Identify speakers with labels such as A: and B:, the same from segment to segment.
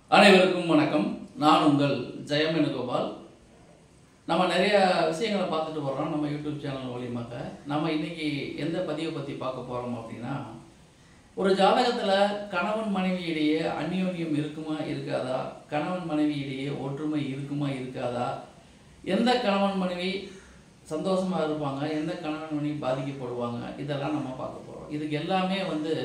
A: அனைவருக்கும் வணக்கம். நான் உங்கள் ஜெயம் வேணுகோபால். நம்ம நிறைய விஷயங்களை பார்த்துட்டு வர்றோம் நம்ம யூடியூப் சேனல் மூலியமாக. நம்ம இன்னைக்கு எந்த பதிவை பற்றி பார்க்க போகிறோம் அப்படின்னா, ஒரு ஜாதகத்தில் கணவன் மனைவியிடையே அந்யோன்யம் இருக்குமா இருக்காதா, கணவன் மனைவியிடையே ஒற்றுமை இருக்குமா இருக்காதா, எந்த கணவன் மனைவி சந்தோஷமாக இருப்பாங்க, எந்த கணவன் மனைவி பாதிக்கப்படுவாங்க, இதெல்லாம் நம்ம பார்க்க போகிறோம். இதுக்கு எல்லாமே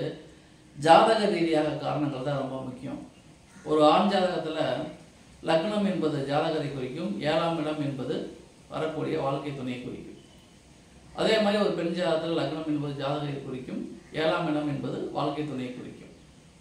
A: ஜாதக ரீதியாக காரணங்கள் தான் ரொம்ப முக்கியம். ஒரு ஆண் ஜாதகத்தில் லக்னம் என்பது ஜாதகரை குறிக்கும், 7ஆம் இடம் என்பது வரக்கூடிய வாழ்க்கை துணையை குறிக்கும். அதே மாதிரி ஒரு பெண் ஜாதகத்தில் லக்னம் என்பது ஜாதகரை குறிக்கும், 7ஆம் இடம் என்பது வாழ்க்கை துணையை குறிக்கும்.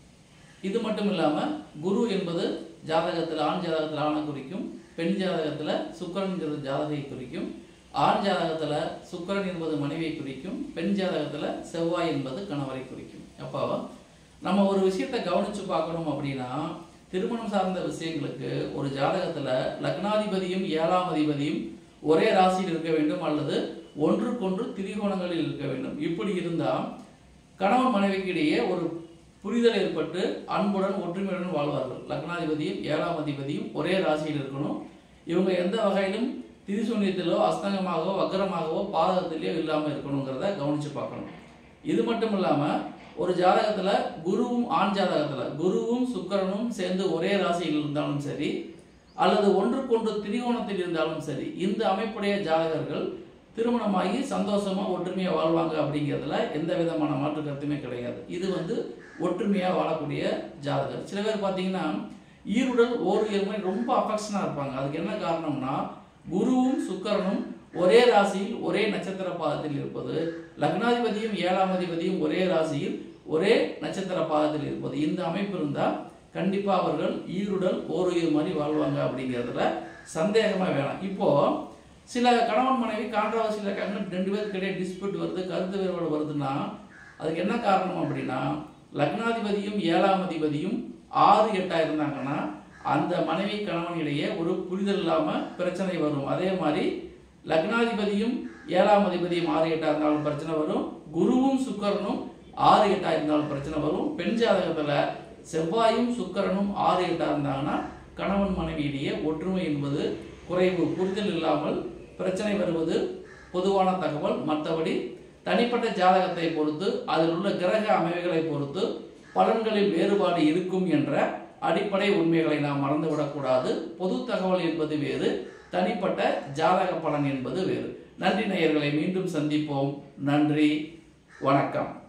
A: இது மட்டும் இல்லாமல் குரு என்பது ஜாதகத்தில் ஆண் ஜாதகத்தில் ஆணை குறிக்கும், பெண் ஜாதகத்தில் சுக்கிரன்கிறது ஜாதகரை குறிக்கும், ஆண் ஜாதகத்தில் சுக்கிரன் என்பது மனைவியை குறிக்கும், பெண் ஜாதகத்தில் செவ்வாய் என்பது கணவரை குறிக்கும். அப்போ நம்ம ஒரு விஷயத்தை கவனித்து பார்க்கணும் அப்படின்னா, திருமணம் சார்ந்த விஷயங்களுக்கு ஒரு ஜாதகத்தில் லக்னாதிபதியும் 7ஆம் அதிபதியும் ஒரே ராசியில் இருக்க வேண்டும், அல்லது ஒன்றுக்கொன்று திரிகோணங்களில் இருக்க வேண்டும். இப்படி இருந்தால் கணவன் மனைவிக்கு இடையே ஒரு புரிதல் ஏற்பட்டு அன்புடன் ஒற்றுமையுடன் வாழ்வார்கள். லக்னாதிபதியும் 7ஆம் அதிபதியும் ஒரே ராசியில் இருக்கணும். இவங்க எந்த வகையிலும் திரிசூன்யத்திலோ அஸ்தங்கமாகவோ வக்கரமாகவோ பாதகத்திலேயோ இல்லாமல் இருக்கணுங்கிறத கவனித்து பார்க்கணும். இது மட்டும் இல்லாமல் ஒரு ஜாதகத்தில் குருவும் ஆண் ஜாதகத்தில் குருவும் சுக்கிரனும் சேர்ந்து ஒரே ராசியில் இருந்தாலும் சரி, அல்லது ஒன்றுக்கொன்று திரிகோணத்தில் இருந்தாலும் சரி, இந்த அமைப்புடைய ஜாதகர்கள் திருமணமாகி சந்தோஷமாக ஒற்றுமையாக வாழ்வாங்க அப்படிங்கிறதுல எந்த விதமான மாற்று கருத்துமே கிடையாது. இது ஒற்றுமையாக வாழக்கூடிய ஜாதகர். சில பேர் பார்த்தீங்கன்னா ஈருடல் ஓருயர்மை ரொம்ப அஃபெக்ஷனாக இருப்பாங்க. அதுக்கு என்ன காரணம்னா, குருவும் சுக்கிரனும் ஒரே ராசியில் ஒரே நட்சத்திர பாதத்தில் இருப்பது, லக்னாதிபதியும் 7ஆம் அதிபதியும் ஒரே ராசியில் ஒரே நட்சத்திர பாதத்தில் இருப்பது, இந்த அமைப்பு இருந்தால் கண்டிப்பாக அவர்கள் ஈருடல் ஓருயிர் மாதிரி வாழ்வாங்க அப்படிங்கிறதுல சந்தேகமாக வேணாம். இப்போது சில கணவன் மனைவி கான்ட்ரவர்சியில் இருக்காங்க, 2 பேருக்கு இடையே டிஸ்பியூட் வருது, கருத்து வேறுபாடு வருதுன்னா அதுக்கு என்ன காரணம் அப்படின்னா, லக்னாதிபதியும் 7ஆம் அதிபதியும் 6, 8 இருந்தாங்கன்னா அந்த மனைவி கணவன் இடையே ஒரு புரிதல் இல்லாமல் பிரச்சனை வரும். அதே மாதிரி லக்னாதிபதியும் 7ஆம் அதிபதியும் 6, 8 இருந்தாலும் பிரச்சனை வரும். குருவும் சுக்கிரனும் 6, 8 இருந்தாலும் பிரச்சனை வரும். பெண் ஜாதகத்தில் செவ்வாயும் சுக்கிரனும் 6, 8 இருந்தாங்கன்னா கணவன் மனைவியிடையே ஒற்றுமை என்பது குறைவு, புரிதல் இல்லாமல் பிரச்சனை வருவது பொதுவான தகவல். மற்றபடி தனிப்பட்ட ஜாதகத்தை பொறுத்து, அதில் உள்ள கிரக அமைவுகளை பொறுத்து பலன்களில் வேறுபாடு இருக்கும் என்ற அடிப்படை உண்மைகளை நாம் மறந்துவிடக்கூடாது. பொது தகவல் என்பது வேறு, தனிப்பட்ட ஜாதக பலன் என்பது வேறு. நன்றி நேயர்களை, மீண்டும் சந்திப்போம். நன்றி, வணக்கம்.